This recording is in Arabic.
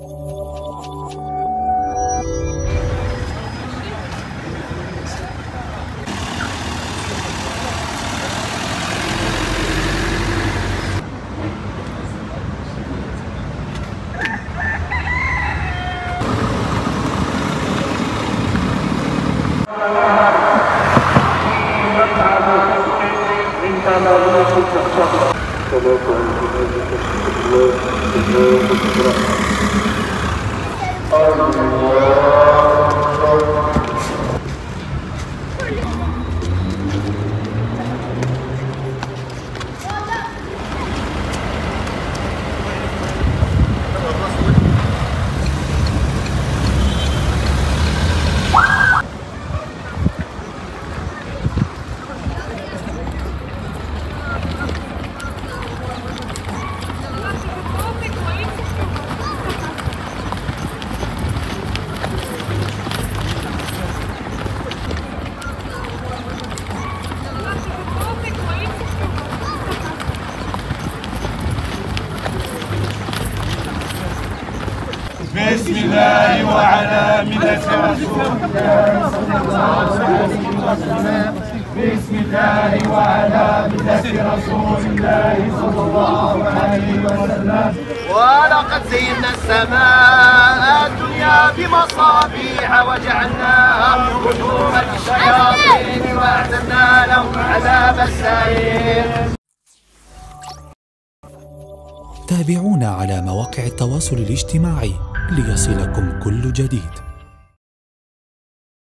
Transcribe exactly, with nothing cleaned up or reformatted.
بسم الله وعلى ملة رسول الله صلى الله عليه وسلم. بسم الله وعلى ملة رسول الله صلى الله عليه وسلم. ولقد زينا السماء الدنيا بمصابيح وجعلناها رجوما للشياطين واعتدنا لهم عذاب السعير. تابعونا على مواقع التواصل الاجتماعي ليصلكم كل جديد.